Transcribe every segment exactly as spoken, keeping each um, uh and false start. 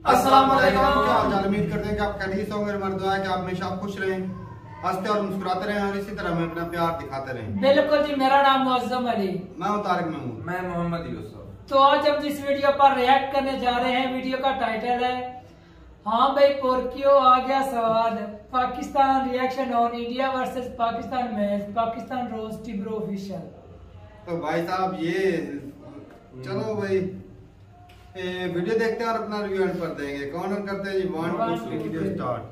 अस्सलाम वालेकुम। क्या हाल चाल, उम्मीद करते हैं कि आप खैरियत से होंगे। मेरी दुआ है कि आप हमेशा खुश रहें, हंसते और मुस्कुराते रहें और इसी तरह हमें अपना प्यार दिखाते रहें। बिल्कुल जी, मेरा नाम मुअज्जम अली, मैं हूं तारिक में हूं। मैं मोहम्मद यूसुफ। तो आज हम जिस वीडियो पर रिएक्ट करने जा रहे हैं, वीडियो का टाइटल है हाँ भाई पोर्कियो आ गया स्वाद, Pakistan reaction on India versus Pakistan match, Pakistan roast टिब्रो ऑफिशियल। तो भाई साहब ये चलो भाई ए, वीडियो देखते हैं और अपना रिव्यू एंड पर देंगे। कौन ऑन करते हैं जी? One two three video start.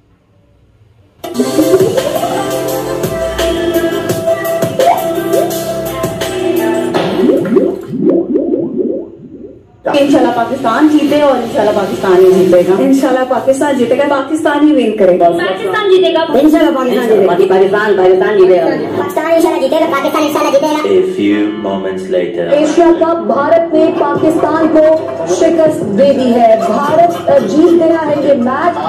इंशाल्लाह पाकिस्तान जीते और इंशाल्लाह पाकिस्तान ही जीतेगा। इंशाल्लाह पाकिस्तान जीतेगा, पाकिस्तान ही विन करेगा। पाकिस्तान जीतेगा, इंशाल्लाह पाकिस्तान जीतेगा, पाकिस्तान पाकिस्तान जीतेगा, पाकिस्तान इंशाल्लाह जीतेगा, पाकिस्तान इंशाल्लाह जीतेगा। A few moments later. Asia cup Bharat ने पाकिस्तान को शिकस्त दे दी है। भारत जीत गया है ये मैच।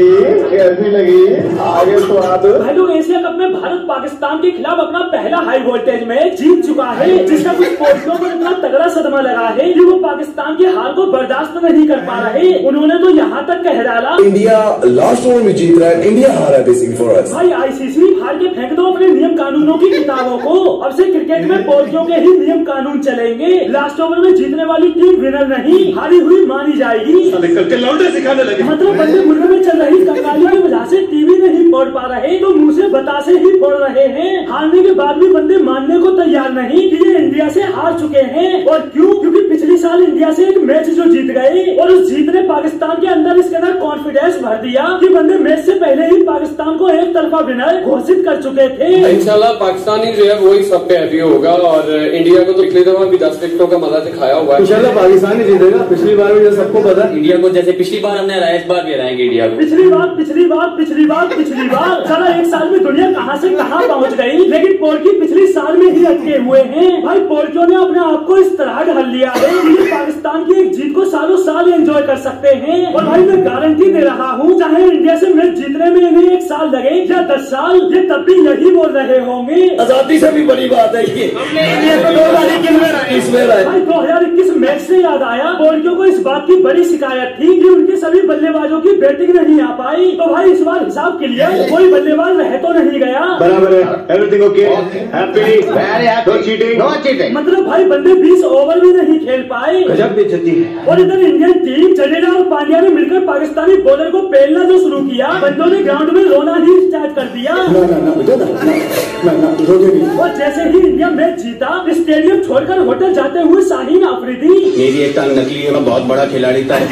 कैसी लगी आगे स्वाद? भाई लोग, एशिया कप में भारत पाकिस्तान के खिलाफ अपना पहला हाई वोल्टेज मैच जीत चुका है, जिसका कुछ पोर्टियों को इतना तगड़ा सदमा लगा है कि वो पाकिस्तान की हार को बर्दाश्त नहीं कर पा रहे। उन्होंने तो यहाँ तक कह डाला इंडिया लास्ट ओवर में जीत रहा है, इंडिया हारा है बेसिकली फॉर अस। भाई आईसीसी फाड़ के फेंक दो अपने नियम कानूनों की किताबों को। अब से क्रिकेट में पोर्टियों के ही नियम कानून चलेंगे। लास्ट ओवर में जीतने वाली टीम विनर नहीं, हारी हुई मानी जाएगी। सिखाने लगे मतलब बंदे मुल्क में चल रही कंगाली की वजह से टीवी नहीं पढ़ पा रहे तो मुंह से बतासे ही पढ़ रहे हैं। हारने के बाद भी बंदे मानने को तैयार नहीं कि ये इंडिया से हार चुके हैं। और क्यों? क्योंकि पिछले साल इंडिया से एक मैच जो जीत गए और उस जीत ने पाकिस्तान के अंदर इसके अंदर कॉन्फिडेंस भर दिया कि बंदे मैच से पहले ही पाकिस्तान को एक तरफा विनर घोषित कर चुके थे। इंशाल्लाह पाकिस्तानी जो है वही सब पे हैप्पी होगा और इंडिया को तो पिछली दफा भी दस विकेटों का मजा दिखाया हुआ है। इंशाल्लाह पाकिस्तान ही जीतेगा। पिछली बार भी सबको पता, इंडिया को जैसे पिछली बार हमने हराया इस बार भी हराएंगे इंडिया को। पिछली बार पिछली बार पिछली बार पिछली बार साला एक साल में दुनिया कहां से कहां पहुंच गई, लेकिन पोर्की पिछले साल में ही अटके हुए हैं। भाई पोर्कियों ने अपने आप को इस तरह ढल लिया है कि पाकिस्तान की एक जीत को सालों साल एंजॉय कर सकते हैं। और भाई मैं गारंटी दे रहा हूँ, चाहे इंडिया से मैच जीतने में इन्हें एक साल लगे या दस साल, ये तब भी यही बोल रहे होंगे। आजादी से भी बड़ी बात है कि हमने इंडिया को दो हजार इक्कीस में भाई दो हजार इक्कीस मैच से याद आया, पोर्कियों को इस बात की बड़ी शिकायत थी कि उनके सभी बल्लेबाजों की बैटिंग नहीं आ पाई। तो भाई इस बार हिसाब के लिए कोई बल्लेबाज रह तो नहीं गया। बराबर है, everything okay, happy, no cheating, no cheating. मतलब भाई बंदे बीस ओवर भी नहीं खेल पाए। गजब बेइज्जती है। और इधर इंडियन टीम जडेजा और पांड्या ने मिलकर पाकिस्तानी बॉलर को पेलना जो शुरू किया, बंदों ने ग्राउंड में रोना ही स्टार्ट कर दिया। ना ना ना बेटा ना ना ना रोके नहीं। और जैसे ही इंडिया मैच जीता, स्टेडियम छोड़कर होटल जाते हुए शाहीन अफरीदी, मेरी एक टांग नकली है, मैं बहुत बड़ा खिलाड़ी था।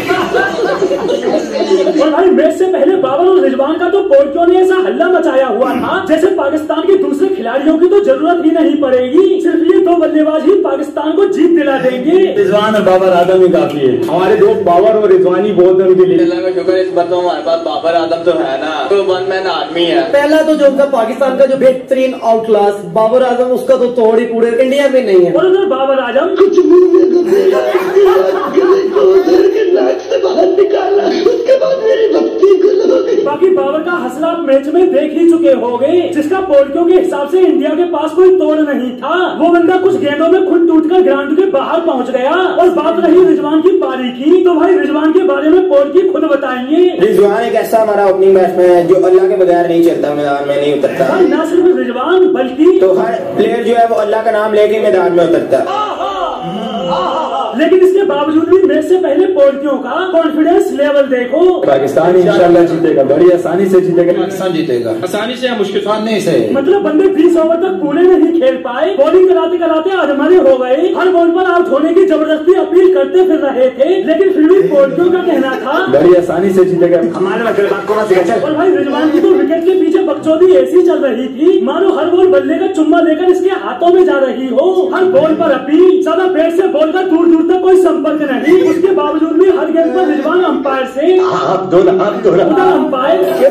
और भाई मैच से पहले बाबर और रिजवान का तो पोर्कियों ने ऐसा हल्ला मचाया हुआ था जैसे पाकिस्तान के दूसरे खिलाड़ियों की तो जरूरत ही नहीं पड़ेगी, सिर्फ ये दो बल्लेबाज ही पाकिस्तान को जीत दिला देंगे। रिजवान और बाबर आदम ही काफी है। हमारे दो बाबर और रिजवानी बहुत है उनके लिए। अल्लाह का शुक्र इस बात हमारे पास बाबर आदम तो है ना, तो वन मैन आदमी है। पहला तो जो उनका पाकिस्तान का जो बेहतरीन आउट क्लास बाबर आजम, उसका तो तोड़ ही पूरे इंडिया में नहीं है। और उधर बाबर आजम कुछ से बाहर निकाला, उसके बाद मेरी भक्ति बाकी बाबर का हौसला आप मैच में देख ही चुके होंगे, जिसका पोर्कियों के हिसाब से इंडिया के पास कोई तोड़ नहीं था। वो बंदा कुछ गेंदों में खुद टूटकर ग्राउंड के बाहर पहुंच गया। और बात रही रिजवान की पारी की, तो भाई रिजवान के बारे में पोर्की खुद बताएंगे। रिजवान एक ऐसा हमारा ओपनिंग बैट्समैन है जो अल्लाह के बगैर नहीं चलता, मैदान में नहीं उतरता। न सिर्फ रिजवान बल्कि तो हर प्लेयर जो है वो अल्लाह का नाम लेके मैदान में उतरता है। लेकिन इसके बावजूद भी मैच से पहले पोर्कियों का कॉन्फिडेंस लेवल देखो। पाकिस्तान इंशाल्लाह जीतेगा, बड़ी आसानी से जीतेगा। पाकिस्तान जीतेगा आसानी से, मुश्किल नहीं से। मतलब बंदे बीस ओवर तक पूरे नहीं खेल पाए, बॉलिंग कराते कराते आधमरे हो गए। हर बॉल पर आउट होने की जबरदस्ती अपील करते फिर रहे थे, लेकिन फिर भी पोर्कियों का कहना था बड़ी आसानी से जीतेगा। हमारे और भाई रिजवान की तो विकेट के पीछे बकचोदी ऐसी चल रही थी मानो हर बॉल बल्ले का चुम्मा लेकर इसके हाथों में जा रही हो। हर बॉल पर अपील, ज्यादा बैट से बॉल का दूर दूर तक कोई संपर्क नहीं। उसके बावजूद भी हर गेंद पर रिजवान अंपायर से हाथ धोना हाथ धोना अंपायर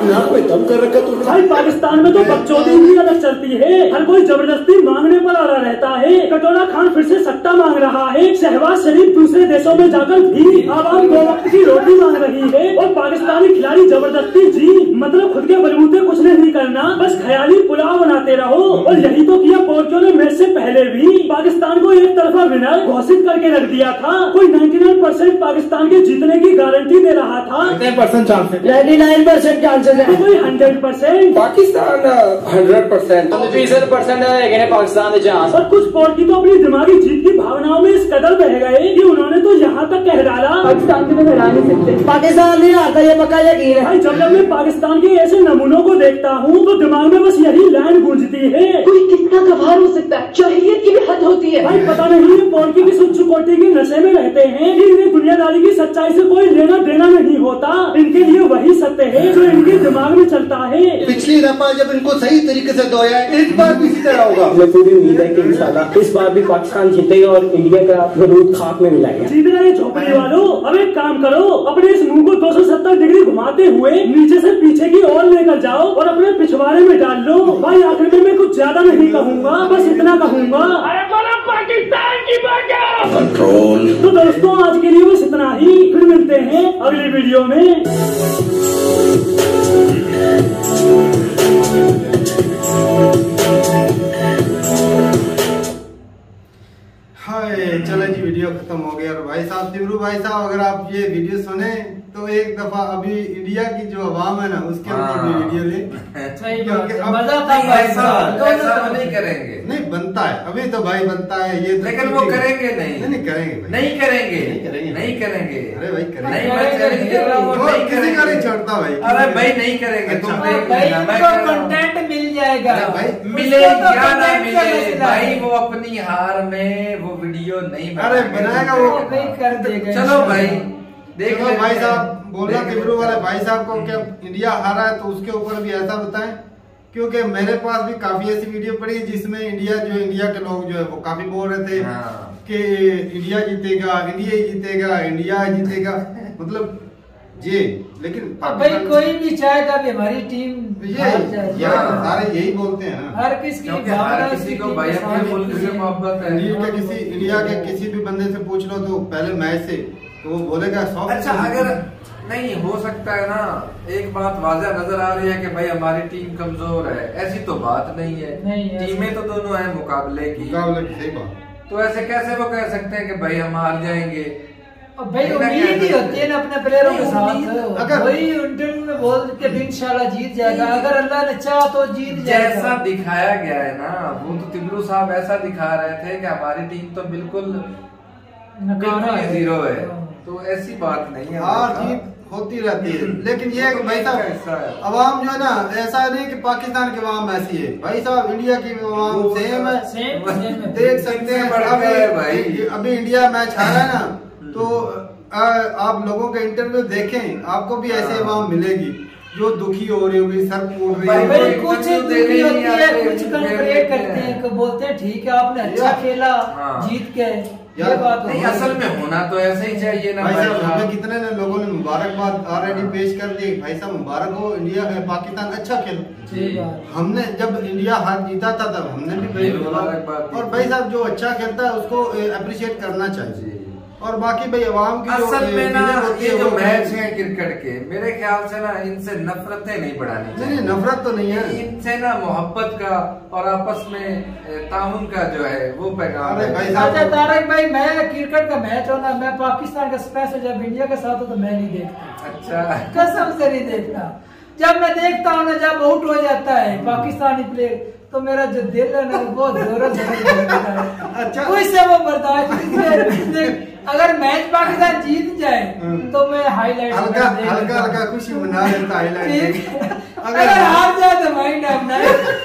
नाक में दम कर रखा तुमने। भाई पाकिस्तान में तो बकचोदी ही अलग चलती है, हर कोई जबरदस्ती मांगने पर अड़ा रहता है। कटोरा खान फिर से सट्टा मांग रहा है, शहबाज शरीफ दूसरे देशों में जाकर भी आवाम दो वक्त की रोटी मांग रही है, और पाकिस्तानी खिलाड़ी जबरदस्ती जी मतलब खुद के बलबूते कुछ नहीं करना, बस ख्याली पुलाव बनाते रहो। और यही तो किया पोर्कियो ने मैच से पहले भी, पाकिस्तान को एक तरफा विनर घोषित करके रख दिया था। कोई निन्यानवे परसेंट पाकिस्तान के जीतने की गारंटी दे रहा था, कितने परसेंट चांसेस? निन्यानवे परसेंट चांसेस है, कोई hundred percent. Pakistan hundred percent बीसठ परसेंट है पाकिस्तान के चांस। और कुछ पोर्की तो अपनी दिमागी जीत की भावनाओं में इस कदर बह गए कि उन्होंने तो यहाँ तक कह डाला पाकिस्तान को हरा नहीं सकते, पाकिस्तान नहीं हारता, ये पक्का यकीन है। भाई जब जब मैं पाकिस्तान के ऐसे नमूनों को देखता हूँ तो दिमाग में बस यही लाइन गूंजती है, कोई कितना गवार हो सकता है, शहीद की भी हद होती है। भाई पता नहीं ये पोर्की की उच्च कोटि के नशे में रहते हैं कि इन्हें दुनियादारी की सच्चाई से कोई लेना देना नहीं होता, इनके लिए वही सत्य है जो इनके दिमाग में चलता है। पिछली दफा जब इनको सही तरीके से धोया, इस बार भी इसी तरह होगा। हमें पूरी उम्मीद है कि इंशाल्लाह इस बार भी पाकिस्तान जीतेगा और इंडिया का वरूद खाक में मिलाएगा। जीतना ये झोपड़ी वालों, अब एक काम करो, अपने इस मुंह को दो सौ सत्तर डिग्री घुमाते हुए नीचे से पीछे की ओर लेकर जाओ और अपने पिछवाड़े में डाल लो। भाई आखिर में मैं कुछ ज्यादा नहीं कहूँगा, बस इतना कहूँगा, अरे बोलो पाकिस्तान की बात कंट्रोल। तो दोस्तों आज के लिए बस इतना ही, फिर मिलते हैं अगली वीडियो में। हाय चलो जी, वीडियो खत्म हो गया। और भाई साहब तिब्रू भाई साहब, अगर आप ये वीडियो सुने तो एक दफा अभी इंडिया की जो आवाम है ना उसके अंदर भी वीडियो ले, क्योंकि अब मजा था भाई साहब, ऐसा वो नहीं करेंगे, नहीं बनता है अभी तो भाई बनता है ये, लेकिन वो करेंगे नहीं, नहीं करेंगे भाई, नहीं करेंगे, नहीं करेंगे, नहीं करेंगे। अरे भाई करेंगे, नहीं मैं चैलेंज कर रहा हूँ, वो नहीं किसी का नहीं करेंगे। छोड़ता भाई, अरे भाई नहीं करेंगे, तुम अच्छा, देख भाई लेना, मैं उनको कह रहा हूँ। कंटेंट मिल जाएगा, भाई मिले उसको तो या ना content का मिले मसला भाई, है। वो अपनी हार में वो वीडियो नहीं अरे बनाएगा वो, भाई कर देगा। चलो भाई देख देखो लेते भाई हैं। साहब बोलना देख तिब्रू वाले लेते भाई साहब को क्या इंडिया हारा है तो उसके ऊपर भी ऐसा बताएं, क्योंकि मेरे पास भी काफी ऐसी वीडियो पड़ी जिसमें इंडिया जो इंडिया के लोग जो है वो काफी बोल रहे थे हाँ। कि इंडिया जीतेगा, इंडिया ही जीतेगा, इंडिया जीतेगा, मतलब ये, लेकिन अब भाई कोई भी चाहेगा कि हमारी टीम ये हार जाए। यार सारे यही बोलते हैं ना, हर किसी की क्योंकि हर भावना किसी उसकी को टीम भाई के अपने साथ मुल्क से है। मोहब्बत है। इंडिया के किसी इंडिया के किसी भी बंदे से पूछ लो तो पहले मैच से तो वो बोलेगा सौ। अच्छा अगर नहीं हो सकता है ना, एक बात वाज़ह नजर आ रही है कि भाई हमारी टीम कमजोर है, ऐसी तो बात नहीं है, नहीं है, टीमें तो दोनों हैं मुकाबले की, मुकाबले की, सही बात। तो ऐसे कैसे वो कह सकते हैं कि भाई हम हार जाएंगे। और भाई ऐसा उम्मीद ही कैसे? होती है ना अपने प्लेयरों के नहीं, उम्मीद- साथ, अगर- वही इंटरव्यू में बोल के भी इंशाल्लाह जीत जाएगा, अगर अल्लाह ने चाहा तो जीत जैसा जाएगा। दिखाया गया है ना, वो तो तिब्रू साहब ऐसा दिखा रहे थे कि हमारी टीम तो बिल्कुल नकारा बिल्कुल ही है। जीरो है, तो ऐसी बात नहीं है। हार भाई जीत होती रहती है, लेकिन ये है कि भाई ऐसा है। साहब अवाम जो है ना, ऐसा नहीं कि पाकिस्तान की अवाम ऐसी है, भाई साहब इंडिया की अवाम वो सेम है, सेम सेम है। देख सकते हैं। बढ़ अभी गए भाई। अभी इंडिया मैच हारा है ना, तो आ, आप लोगों के इंटरव्यू देखें, आपको भी ऐसी अवाम मिलेगी जो दुखी हो रही होगी, सर फूट रही भाई, भाई होगी। कुछ इंटरव्यू दुखी देने होती नहीं है, आते, कुछ फिर कंप्लेंट देते करते हैं, हैं। कि बोलते हैं ठीक है आपने अच्छा यार, खेला हाँ। जीत के, ये यार, बात नहीं होती है। असल में होना तो ऐसे ही चाहिए ना भाई भाई साहब हमें साहब। कितने ने लोगों ने मुबारकबाद ऑलरेडी पेश कर दी, भाई साहब मुबारक हो, इंडिया पाकिस्तान अच्छा खेला। सही बात। हमने जब इंडिया हार जीता था तब हमने भी भाई बोला, मुबारकबाद दी। और भाई साहब जो अच्छा खेलता है उसको अप्रिशिएट करना चाहिए। और बाकी भाई अवाम की जो असल में ना फीलिंग होती ये है जो वो- मैच है क्रिकेट के, मेरे ख्याल से ना इनसे नफरतें नहीं बढ़ानी नहीं नहीं चाहिए, नफरत तो नहीं है। इनसे ना मोहब्बत का और आपस में ए, ताउन का जो है वो पैगाम अरे है। भाई अच्छा साहब तारक भाई, मैं क्रिकेट का मैच हो ना, मैं पाकिस्तान का स्पेशल जब इंडिया के साथ हो तो मैं नहीं देखता, अच्छा कसम से नहीं देखता। जब मैं देखता हूँ ना, जब आउट हो जाता है पाकिस्तानी प्लेयर, तो मेरा जो दिल है ना वो बहुत जोरों से धड़कता है। अच्छा। उससे वो बर्दाश्त नहीं देख- अगर मैच पाकिस्तान जीत जाए तो मैं हाईलाइट हल्का हल्का हल्का खुशी मना लेता हाईलाइट। अगर हार जाए तो माइंड अपना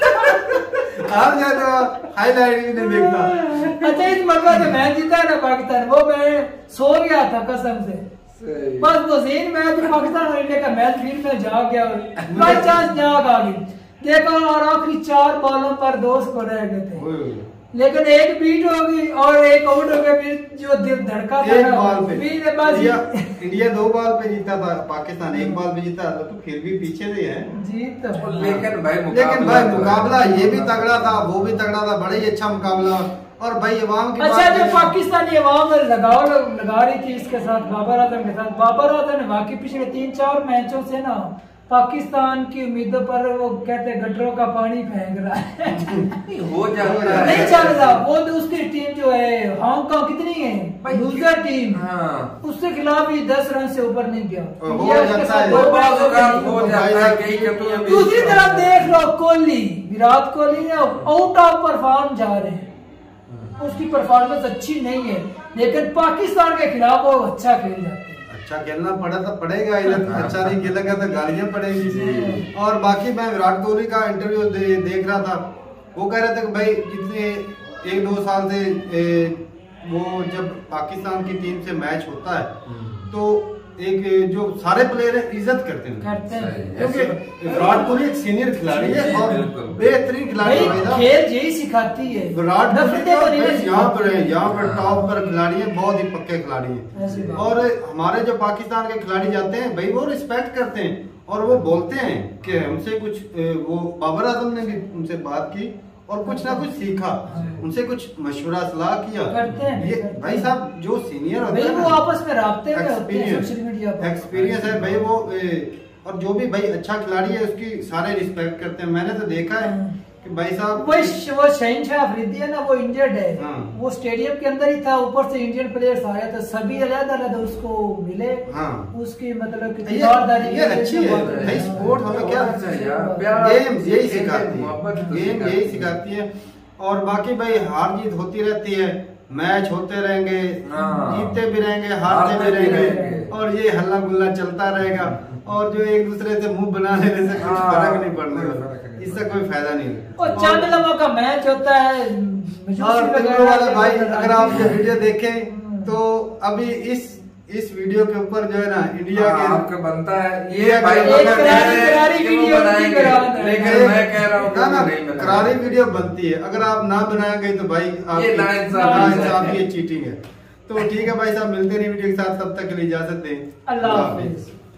हार जाए तो हाईलाइट भी नहीं देखता। अच्छा इस मरतबा जो मैच जीता है ना पाकिस्तान, वो मैं सो गया था कसम से, सही। बस वो सीन मैच पाकिस्तान और इंडिया का मैच फिर मैं जाग गया, बाई चांस जाग आ गई, देखो और आखिरी चार बॉलों पर दो स्कोर रह गए थे, लेकिन एक बीट होगी और एक आउट हो गया, फिर जो दिल धड़का था एक ना, बॉल पे फिर बस इंडिया इंडिया दो बॉल पे जीता था, पाकिस्तान एक बॉल पे जीता तो फिर भी पीछे नहीं है जीत तो। लेकिन भाई लेकिन भाई मुकाबला ये भी तगड़ा था, वो भी तगड़ा था, बड़ा ही अच्छा मुकाबला। और भाई अवाम की अच्छा जो पाकिस्तानी अवाम लगाव लगा रही थी इसके साथ बाबर आजम के साथ, बाबर आजम ने वाकई पिछले तीन चार मैचों से ना पाकिस्तान की उम्मीदों पर वो कहते हैं गटरों का पानी फेंक रहा है। हो जाता है, नहीं चल रहा। वो तो उसकी टीम जो है हांगकांग कितनी है लूजर टीम, हाँ। उसके खिलाफ ही दस रन से ऊपर नहीं गया। दूसरी तरफ देख लो कोहली, विराट कोहली ने आउट ऑफ परफॉर्म जा रहे हैं, उसकी परफॉर्मेंस अच्छी नहीं है, लेकिन पाकिस्तान के खिलाफ वो अच्छा खेल जाते हैं। अच्छा खेलना पड़ा तो पड़ेगा, अच्छा नहीं खेलेगा तो गालियां पड़ेगी। और बाकी मैं विराट कोहली का इंटरव्यू दे, देख रहा था, वो कह रहे थे कि भाई जितने एक दो साल से ए, वो जब पाकिस्तान की टीम से मैच होता है तो एक जो सारे प्लेयर इज्जत करते हैं, करते हैं। क्योंकि विराट कोहली एक सीनियर खिलाड़ी है और बेहतरीन खिलाड़ी है, खेल यही सिखाती है। विराट कोहली यहाँ पर है, यहाँ पर टॉप पर खिलाड़ी है, बहुत ही पक्के खिलाड़ी है। और हमारे जो पाकिस्तान के खिलाड़ी जाते हैं भाई वो रिस्पेक्ट करते हैं और वो बोलते हैं कि हमसे कुछ, वो बाबर आजम ने भी उनसे बात की और कुछ ना कुछ सीखा, उनसे कुछ मशवरा सलाह किया करते हैं। ये भाई साहब जो सीनियर होते हैं वो आपस में राब्ते में होते हैं, सोशल मीडिया पर एक्सपीरियंस है भाई वो ए, और जो भी भाई अच्छा खिलाड़ी है उसकी सारे रिस्पेक्ट करते हैं। मैंने तो देखा है कि भाई साहब वो वो शहनशाह अफरीदी है ना, वो इंजर्ड है, हाँ। वो स्टेडियम के अंदर ही था, ऊपर से इंडियन प्लेयर्स आया तो सभी अलग अलग उसको मिले, हाँ। उसकी मतलब कि ये, ये अच्छी है भाई, स्पोर्ट हमें क्या गेम यही सिखाती है, गेम यही सिखाती है। और बाकी भाई हार जीत होती रहती है, मैच होते रहेंगे, जीतते भी रहेंगे, हारते भी रहेंगे और ये हल्ला गुल्ला चलता रहेगा और जो एक दूसरे से मुंह बना लेने से कुछ फर्क नहीं पड़ने वाला, इससे कोई फायदा नहीं है। और चांद लम्हा का मैच होता है। और वाले भाई अगर आप ये वीडियो देखें तो अभी इस इस वीडियो के ऊपर जो है ना इंडिया के आपका बनता है ये भाई करारी वीडियो बनाएंगे, लेकिन मैं कह रहा हूँ ना करारी वीडियो बनती है, अगर आप ना बनाएंगे तो भाई आपकी चीटिंग है। तो ठीक है भाई साहब, मिलते नहीं वीडियो के साथ, तब तक के लिए इजाजत दें, अल्लाह हाफिज।